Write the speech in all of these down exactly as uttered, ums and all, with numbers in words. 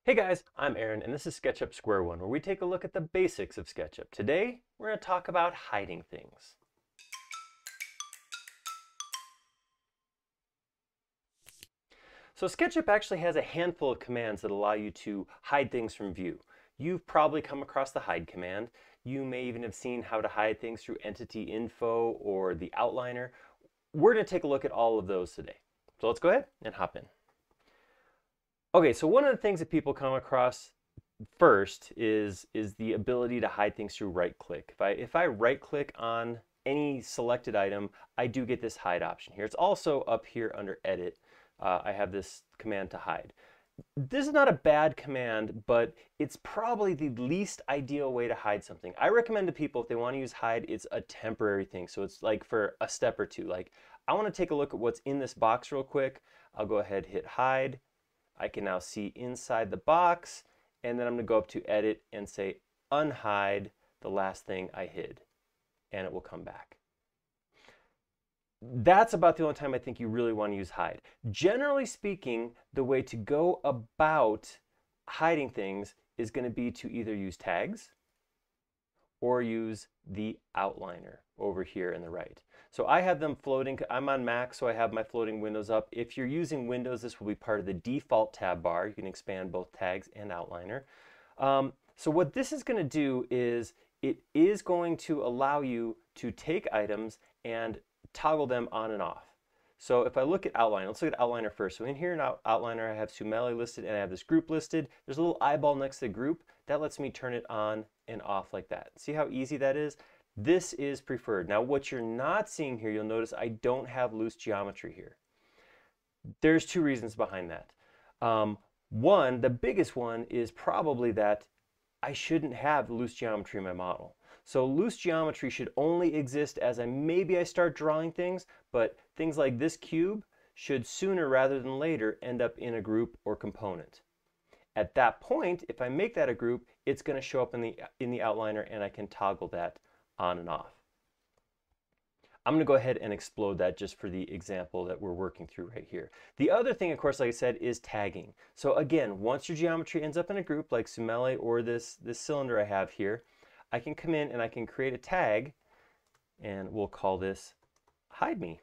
Hey guys, I'm Aaron and this is SketchUp Square One, where we take a look at the basics of SketchUp. Today, we're going to talk about hiding things. So SketchUp actually has a handful of commands that allow you to hide things from view. You've probably come across the hide command. You may even have seen how to hide things through entity info or the outliner. We're going to take a look at all of those today. So let's go ahead and hop in. Okay, so one of the things that people come across first is is the ability to hide things through right click. If I if I right click on any selected item, I do get this hide option here. It's also up here under edit. Uh, I have this command to hide. This is not a bad command, but it's probably the least ideal way to hide something. I recommend to people, if they want to use hide, it's a temporary thing. So it's like for a step or two. Like, I want to take a look at what's in this box real quick. I'll go ahead, hit hide. I can now see inside the box, and then I'm going to go up to edit and say unhide the last thing I hid, and it will come back. That's about the only time I think you really want to use hide. Generally speaking, the way to go about hiding things is going to be to either use tags or use the outliner over here in the right. So I have them floating. I'm on Mac, so I have my floating windows up. If you're using Windows, this will be part of the default tab bar. You can expand both tags and outliner. Um, so what this is going to do is it is going to allow you to take items and toggle them on and off. So if I look at outliner, let's look at outliner first. So in here in out outliner, I have Sumeli listed and I have this group listed. There's a little eyeball next to the group. That lets me turn it on and off like that. See how easy that is? This is preferred. Now what you're not seeing here, you'll notice I don't have loose geometry here. There's two reasons behind that. Um, one, the biggest one is probably that I shouldn't have loose geometry in my model. So loose geometry should only exist as I maybe I start drawing things, but things like this cube should sooner rather than later end up in a group or component. At that point, if I make that a group, it's going to show up in the in the outliner and I can toggle that on and off. I'm going to go ahead and explode that just for the example that we're working through right here. The other thing, of course, like I said, is tagging. So again, once your geometry ends up in a group like Sumeli or this, this cylinder I have here, I can come in and I can create a tag, and we'll call this hide me.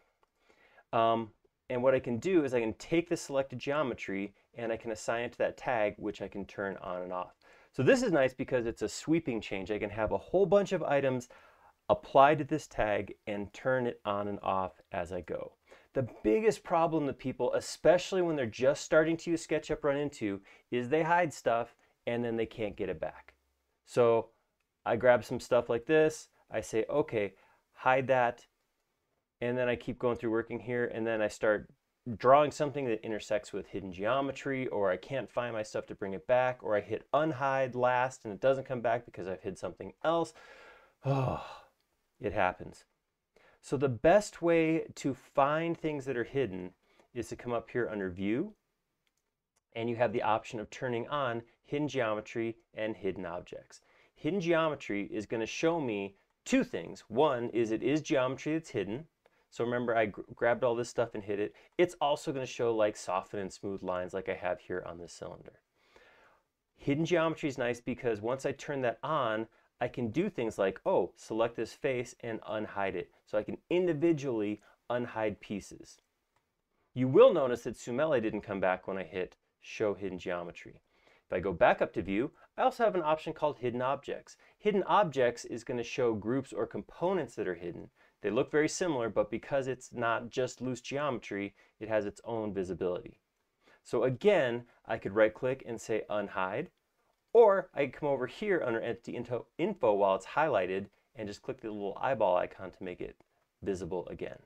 Um, and what I can do is I can take the selected geometry and I can assign it to that tag, which I can turn on and off. So this is nice because it's a sweeping change. I can have a whole bunch of items apply to this tag and turn it on and off as I go. The biggest problem that people, especially when they're just starting to use SketchUp, run into is they hide stuff and then they can't get it back. So I grab some stuff like this, I say, okay, hide that, and then I keep going through working here, and then I start drawing something that intersects with hidden geometry, or I can't find my stuff to bring it back, or I hit unhide last and it doesn't come back because I've hid something else. Oh, it happens. So the best way to find things that are hidden is to come up here under View, and you have the option of turning on Hidden Geometry and Hidden Objects. Hidden Geometry is going to show me two things. One is it is geometry that's hidden. So remember, I gr grabbed all this stuff and hid it. It's also going to show like soften and smooth lines like I have here on this cylinder. Hidden geometry is nice because once I turn that on, I can do things like, oh, select this face and unhide it. So I can individually unhide pieces. You will notice that Sumeli didn't come back when I hit Show Hidden Geometry. If I go back up to View, I also have an option called Hidden Objects. Hidden Objects is going to show groups or components that are hidden. They look very similar, but because it's not just loose geometry, it has its own visibility. So again, I could right-click and say Unhide, or I could come over here under Entity Info while it's highlighted and just click the little eyeball icon to make it visible again.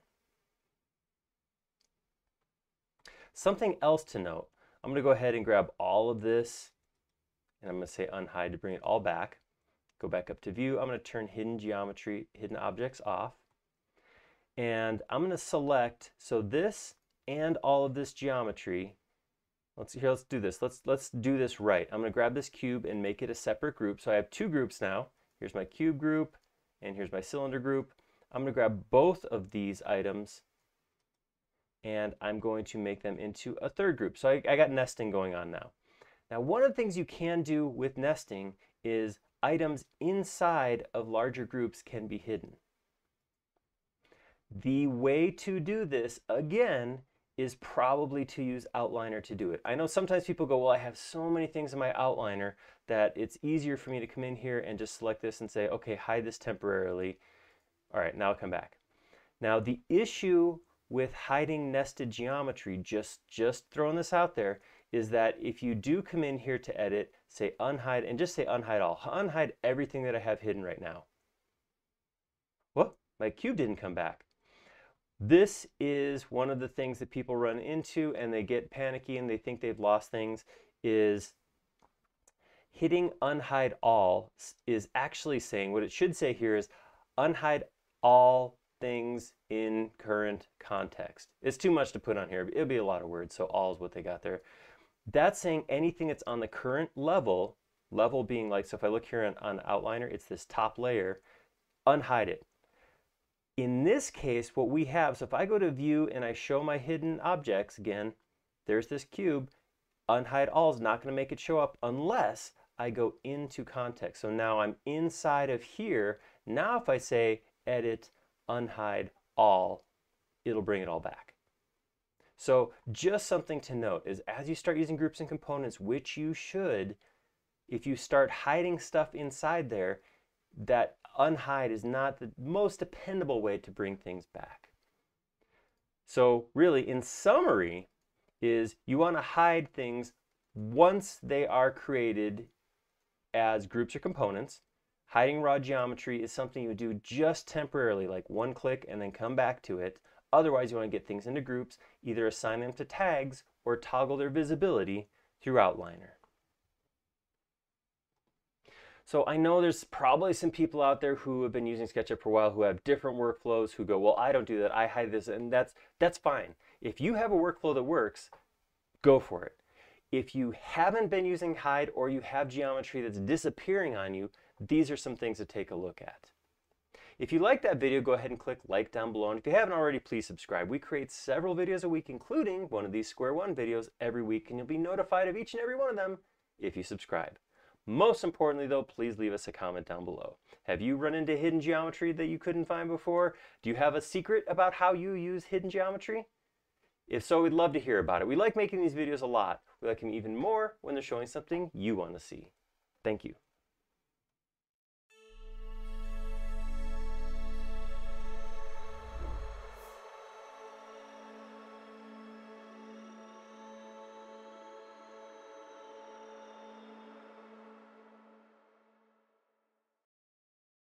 Something else to note, I'm going to go ahead and grab all of this, and I'm going to say Unhide to bring it all back. Go back up to View. I'm going to turn Hidden Geometry, Hidden Objects off. And I'm going to select, so this and all of this geometry, let's, here, let's do this. Let's, let's do this right. I'm going to grab this cube and make it a separate group. So I have two groups now. Here's my cube group, and here's my cylinder group. I'm going to grab both of these items, and I'm going to make them into a third group. So I, I got nesting going on now. Now, one of the things you can do with nesting is items inside of larger groups can be hidden. The way to do this, again, is probably to use Outliner to do it. I know sometimes people go, well, I have so many things in my Outliner that it's easier for me to come in here and just select this and say, okay, hide this temporarily. All right, now I'll come back. Now, the issue with hiding nested geometry, just, just throwing this out there, is that if you do come in here to edit, say unhide, and just say unhide all, unhide everything that I have hidden right now. Well, my cube didn't come back. This is one of the things that people run into and they get panicky and they think they've lost things, is hitting unhide all is actually saying, what it should say here is unhide all things in current context. It's too much to put on here. It'll be a lot of words, so all is what they got there. That's saying anything that's on the current level, level being like, so if I look here on, on Outliner, it's this top layer, unhide it. In this case, what we have, so if I go to view and I show my hidden objects, again, there's this cube, unhide all is not going to make it show up unless I go into context. So now I'm inside of here. Now if I say edit, unhide all, it'll bring it all back. So just something to note is as you start using groups and components, which you should, if you start hiding stuff inside there, that unhide is not the most dependable way to bring things back. So really, in summary, is you want to hide things once they are created as groups or components. Hiding raw geometry is something you do just temporarily, like one click and then come back to it. Otherwise, you want to get things into groups, either assign them to tags or toggle their visibility through Outliner. So I know there's probably some people out there who have been using SketchUp for a while who have different workflows who go, well, I don't do that, I hide this, and that's, that's fine. If you have a workflow that works, go for it. If you haven't been using hide or you have geometry that's disappearing on you, these are some things to take a look at. If you liked that video, go ahead and click like down below. And if you haven't already, please subscribe. We create several videos a week, including one of these Square One videos every week, and you'll be notified of each and every one of them if you subscribe. Most importantly though, please leave us a comment down below. Have you run into hidden geometry that you couldn't find before? Do you have a secret about how you use hidden geometry? If so, we'd love to hear about it. We like making these videos a lot. We like them even more when they're showing something you want to see. Thank you.